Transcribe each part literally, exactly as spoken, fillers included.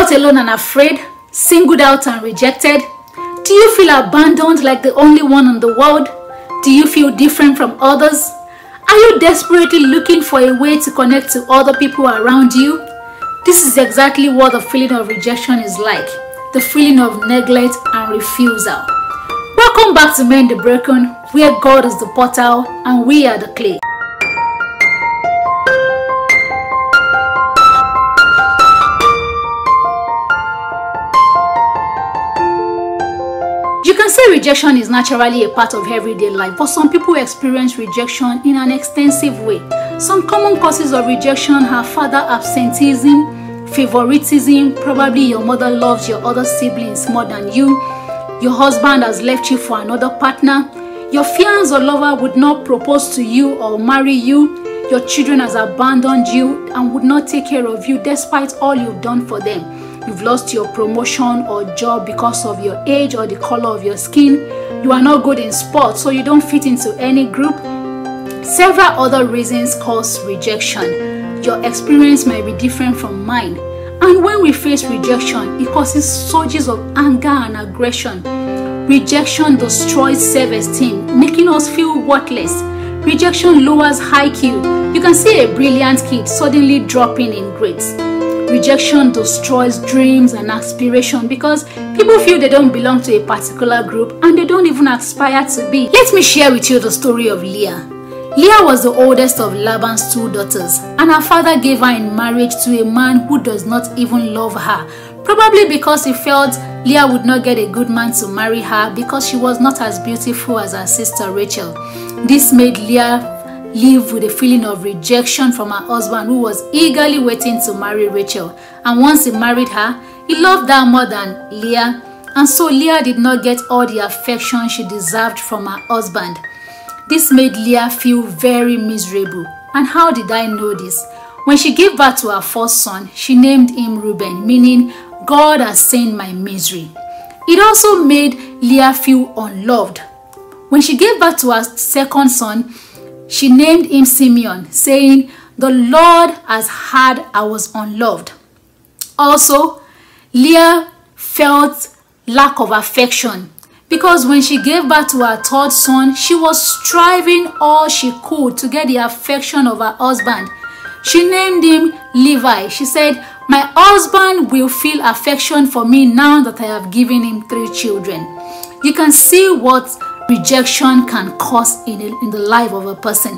felt alone and afraid, singled out and rejected? Do you feel abandoned like the only one in the world? Do you feel different from others? Are you desperately looking for a way to connect to other people around you? This is exactly what the feeling of rejection is like, the feeling of neglect and refusal. Welcome back to Mend the Broken, where God is the potter and we are the clay. You can say rejection is naturally a part of everyday life, but some people experience rejection in an extensive way. Some common causes of rejection are father absenteeism, favoritism. Probably your mother loves your other siblings more than you. Your husband has left you for another partner. Your fiancé or lover would not propose to you or marry you. Your children has abandoned you and would not take care of you despite all you've done for them. You've lost your promotion or job because of your age or the color of your skin. You are not good in sports, so you don't fit into any group. Several other reasons cause rejection. Your experience might be different from mine. And when we face rejection, it causes surges of anger and aggression. Rejection destroys self-esteem, making us feel worthless. Rejection lowers I Q. You can see a brilliant kid suddenly dropping in grades. Rejection destroys dreams and aspiration because people feel they don't belong to a particular group and they don't even aspire to be. Let me share with you the story of Leah. Leah was the oldest of Laban's two daughters, and her father gave her in marriage to a man who does not even love her, probably because he felt Leah would not get a good man to marry her because she was not as beautiful as her sister Rachel. This made Leah live with a feeling of rejection from her husband, who was eagerly waiting to marry Rachel. And once he married her, he loved her more than Leah, and so Leah did not get all the affection she deserved from her husband. This made Leah feel very miserable. And how did I know this? When she gave birth to her first son, she named him Reuben, meaning God has seen my misery. It also made Leah feel unloved. When she gave birth to her second son, she named him Simeon, saying, the Lord has heard I was unloved. Also, Leah felt lack of affection because when she gave birth to her third son, she was striving all she could to get the affection of her husband. She named him Levi. She said, my husband will feel affection for me now that I have given him three children. You can see what rejection can cause in, a, in the life of a person.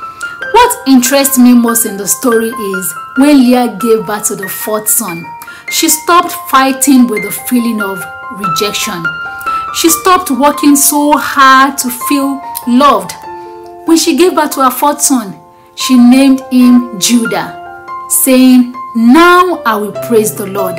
What interests me most in the story is when Leah gave birth to the fourth son, she stopped fighting with the feeling of rejection. She stopped working so hard to feel loved. When she gave birth to her fourth son, she named him Judah, saying, now I will praise the Lord.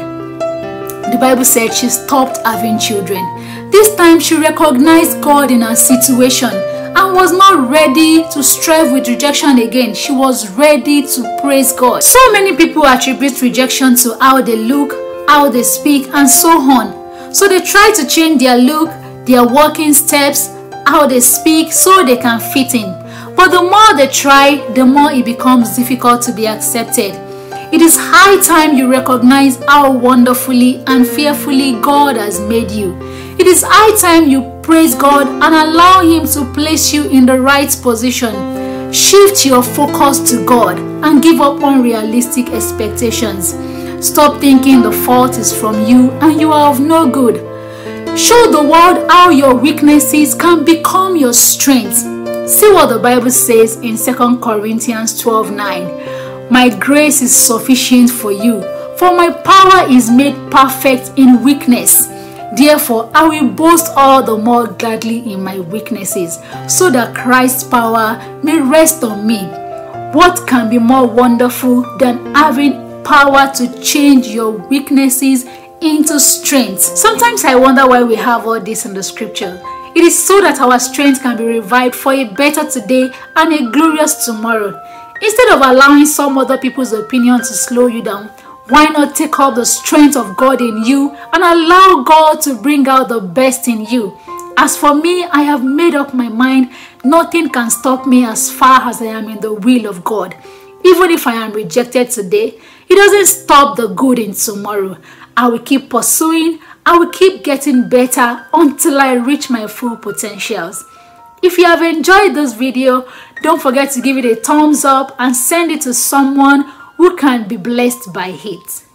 The Bible said she stopped having children. This time she recognized God in her situation and was not ready to strive with rejection again. She was ready to praise God. So many people attribute rejection to how they look, how they speak, and so on. So they try to change their look, their walking steps, how they speak so they can fit in. But the more they try, the more it becomes difficult to be accepted. It is high time you recognize how wonderfully and fearfully God has made you. It is high time you praise God and allow Him to place you in the right position. Shift your focus to God and give up unrealistic expectations. Stop thinking the fault is from you and you are of no good. Show the world how your weaknesses can become your strength. See what the Bible says in Second Corinthians twelve nine. My grace is sufficient for you, for my power is made perfect in weakness. Therefore, I will boast all the more gladly in my weaknesses, so that Christ's power may rest on me. What can be more wonderful than having power to change your weaknesses into strength? Sometimes I wonder why we have all this in the scripture. It is so that our strength can be revived for a better today and a glorious tomorrow. Instead of allowing some other people's opinion to slow you down, why not take up the strength of God in you and allow God to bring out the best in you? As for me, I have made up my mind. Nothing can stop me as far as I am in the will of God. Even if I am rejected today, it doesn't stop the good in tomorrow. I will keep pursuing. I will keep getting better until I reach my full potentials. If you have enjoyed this video, don't forget to give it a thumbs up and send it to someone who can be blessed by it.